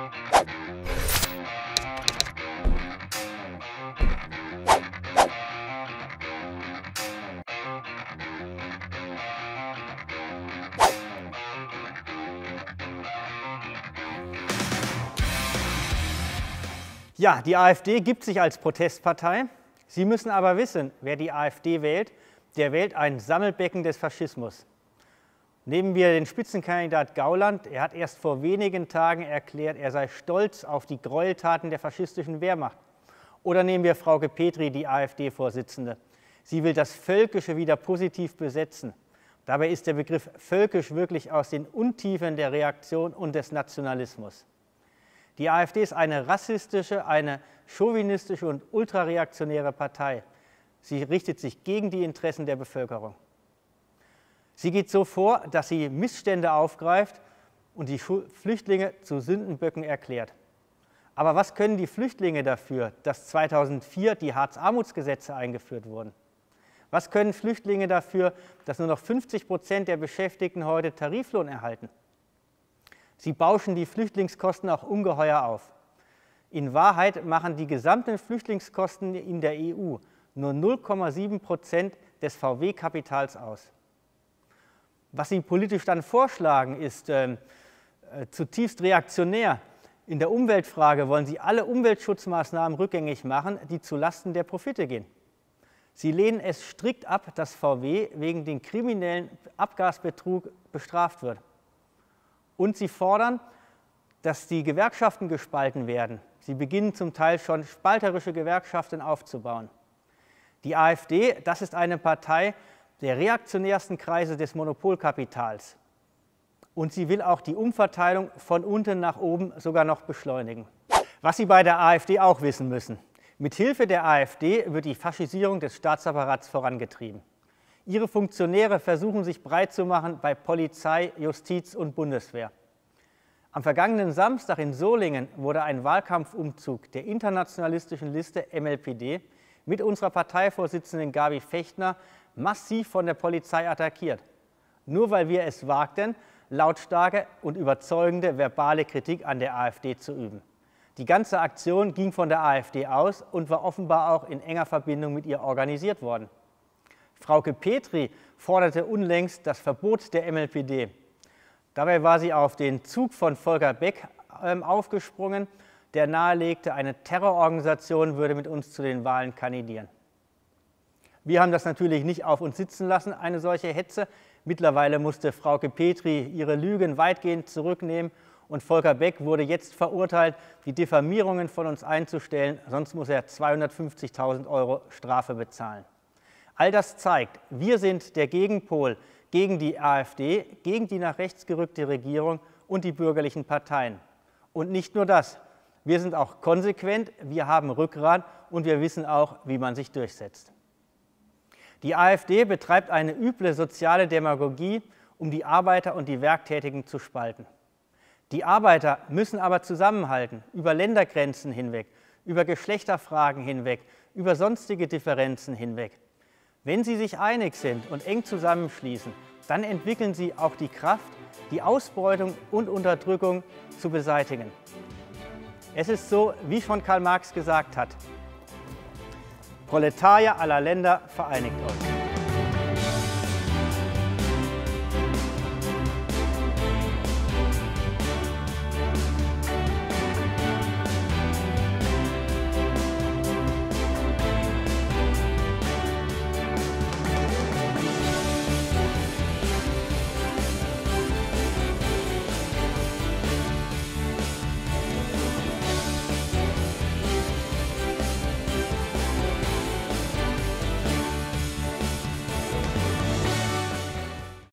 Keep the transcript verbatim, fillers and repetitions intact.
Ja, die AfD gibt sich als Protestpartei. Sie müssen aber wissen, wer die AfD wählt, der wählt ein Sammelbecken des Faschismus. Nehmen wir den Spitzenkandidat Gauland. Er hat erst vor wenigen Tagen erklärt, er sei stolz auf die Gräueltaten der faschistischen Wehrmacht. Oder nehmen wir Frauke Petry, die AfD-Vorsitzende. Sie will das Völkische wieder positiv besetzen. Dabei ist der Begriff völkisch wirklich aus den Untiefen der Reaktion und des Nationalismus. Die AfD ist eine rassistische, eine chauvinistische und ultrareaktionäre Partei. Sie richtet sich gegen die Interessen der Bevölkerung. Sie geht so vor, dass sie Missstände aufgreift und die Flüchtlinge zu Sündenböcken erklärt. Aber was können die Flüchtlinge dafür, dass zweitausendvier die Hartz-Armutsgesetze eingeführt wurden? Was können Flüchtlinge dafür, dass nur noch fünfzig Prozent der Beschäftigten heute Tariflohn erhalten? Sie bauschen die Flüchtlingskosten auch ungeheuer auf. In Wahrheit machen die gesamten Flüchtlingskosten in der E U nur null Komma sieben Prozent des V W-Kapitals aus. Was Sie politisch dann vorschlagen, ist äh, zutiefst reaktionär. In der Umweltfrage wollen Sie alle Umweltschutzmaßnahmen rückgängig machen, die zulasten der Profite gehen. Sie lehnen es strikt ab, dass V W wegen den kriminellen Abgasbetrug bestraft wird. Und Sie fordern, dass die Gewerkschaften gespalten werden. Sie beginnen zum Teil schon spalterische Gewerkschaften aufzubauen. Die AfD, das ist eine Partei der reaktionärsten Kreise des Monopolkapitals. Und sie will auch die Umverteilung von unten nach oben sogar noch beschleunigen. Was Sie bei der AfD auch wissen müssen: Mithilfe der AfD wird die Faschisierung des Staatsapparats vorangetrieben. Ihre Funktionäre versuchen sich breit zu machen bei Polizei, Justiz und Bundeswehr. Am vergangenen Samstag in Solingen wurde ein Wahlkampfumzug der internationalistischen Liste M L P D mit unserer Parteivorsitzenden Gabi Fechtner massiv von der Polizei attackiert. Nur weil wir es wagten, lautstarke und überzeugende verbale Kritik an der AfD zu üben. Die ganze Aktion ging von der AfD aus und war offenbar auch in enger Verbindung mit ihr organisiert worden. Frauke Petry forderte unlängst das Verbot der M L P D. Dabei war sie auf den Zug von Volker Beck äh, aufgesprungen, der nahelegte, eine Terrororganisation würde mit uns zu den Wahlen kandidieren. Wir haben das natürlich nicht auf uns sitzen lassen, eine solche Hetze. Mittlerweile musste Frauke Petry ihre Lügen weitgehend zurücknehmen und Volker Beck wurde jetzt verurteilt, die Diffamierungen von uns einzustellen, sonst muss er zweihundertfünfzigtausend Euro Strafe bezahlen. All das zeigt, wir sind der Gegenpol gegen die AfD, gegen die nach rechts gerückte Regierung und die bürgerlichen Parteien. Und nicht nur das, wir sind auch konsequent, wir haben Rückgrat und wir wissen auch, wie man sich durchsetzt. Die AfD betreibt eine üble soziale Demagogie, um die Arbeiter und die Werktätigen zu spalten. Die Arbeiter müssen aber zusammenhalten, über Ländergrenzen hinweg, über Geschlechterfragen hinweg, über sonstige Differenzen hinweg. Wenn sie sich einig sind und eng zusammenschließen, dann entwickeln sie auch die Kraft, die Ausbeutung und Unterdrückung zu beseitigen. Es ist so, wie schon Karl Marx gesagt hat: Proletarier aller Länder, vereinigt euch!